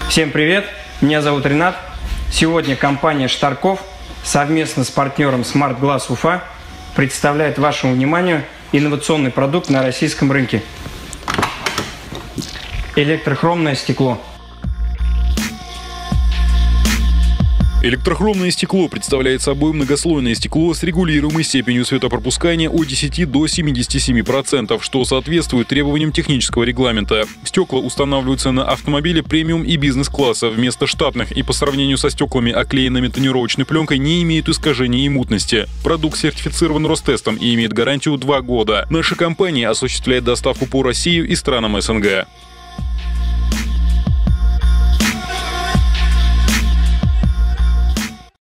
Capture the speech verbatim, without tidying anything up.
Всем привет, меня зовут Ренат. Сегодня компания Штарков совместно с партнером Smart Glass Уфа представляет вашему вниманию инновационный продукт на российском рынке. Электрохромное стекло. Электрохромное стекло представляет собой многослойное стекло с регулируемой степенью светопропускания от десяти до семидесяти семи процентов, что соответствует требованиям технического регламента. Стекла устанавливаются на автомобиле премиум и бизнес-класса вместо штатных и по сравнению со стеклами, оклеенными тонировочной пленкой, не имеют искажений и мутности. Продукт сертифицирован Ростестом и имеет гарантию два года. Наша компания осуществляет доставку по России и странам СНГ.